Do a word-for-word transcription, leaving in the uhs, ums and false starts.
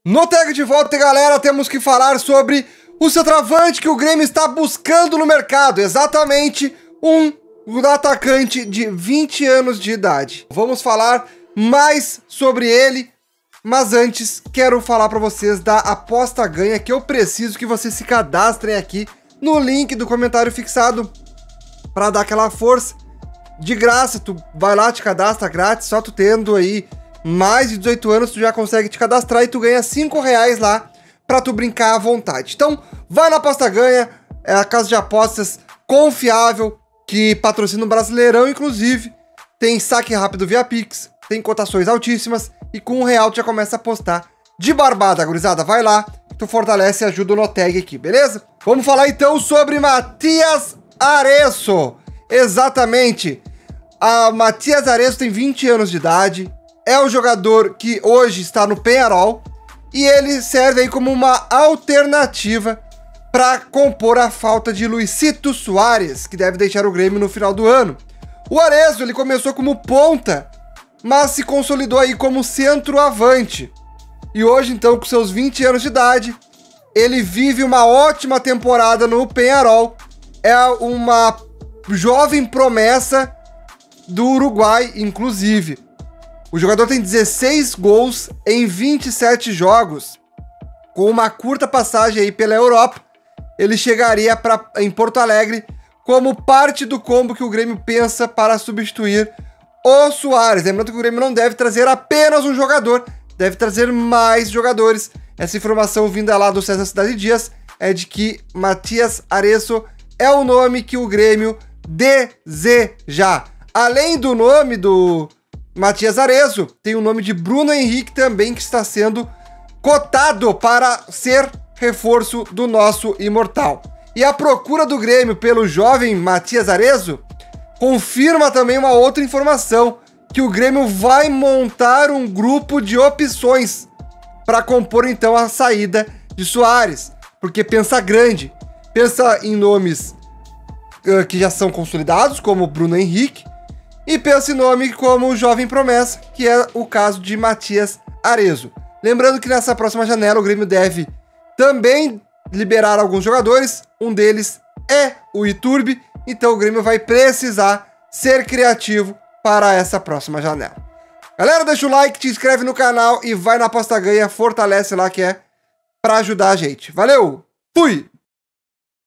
No tag de volta, galera, temos que falar sobre o centroavante que o Grêmio está buscando no mercado. Exatamente, um, um atacante de vinte anos de idade. Vamos falar mais sobre ele, mas antes quero falar para vocês da aposta ganha, que eu preciso que vocês se cadastrem aqui no link do comentário fixado para dar aquela força. De graça, tu vai lá, te cadastra grátis, só tu tendo aí mais de dezoito anos, tu já consegue te cadastrar e tu ganha cinco reais lá pra tu brincar à vontade. Então, vai na Aposta Ganha, é a casa de apostas confiável que patrocina o Brasileirão, inclusive. Tem saque rápido via Pix, tem cotações altíssimas e com um real tu já começa a apostar de barbada, gurizada. Vai lá, tu fortalece e ajuda o Noteg aqui, beleza? Vamos falar então sobre Matias Arezo. Exatamente, a Matias Arezo tem vinte anos de idade, é o jogador que hoje está no Peñarol e ele serve aí como uma alternativa para compor a falta de Luisito Soares, que deve deixar o Grêmio no final do ano. O Arezo, ele começou como ponta, mas se consolidou aí como centroavante. E hoje, então, com seus vinte anos de idade, ele vive uma ótima temporada no Peñarol. É uma jovem promessa do Uruguai, inclusive. O jogador tem dezesseis gols em vinte e sete jogos. Com uma curta passagem aí pela Europa, ele chegaria pra, em Porto Alegre como parte do combo que o Grêmio pensa para substituir o Soares. Lembrando que o Grêmio não deve trazer apenas um jogador, deve trazer mais jogadores. Essa informação vinda lá do César Cidade Dias é de que Matias Arezo é o nome que o Grêmio deseja. Além do nome do Matias Arezo, tem o nome de Bruno Henrique também, que está sendo cotado para ser reforço do nosso imortal. E a procura do Grêmio pelo jovem Matias Arezo confirma também uma outra informação, que o Grêmio vai montar um grupo de opções para compor então a saída de Soares, porque pensa grande, pensa em nomes uh, que já são consolidados, como Bruno Henrique, e pensa em nome como o jovem promessa, que é o caso de Matias Arezo. Lembrando que nessa próxima janela o Grêmio deve também liberar alguns jogadores, um deles é o Iturbe, então o Grêmio vai precisar ser criativo para essa próxima janela. Galera, deixa o like, te inscreve no canal e vai na Aposta Ganha, fortalece lá que é para ajudar a gente. Valeu, fui!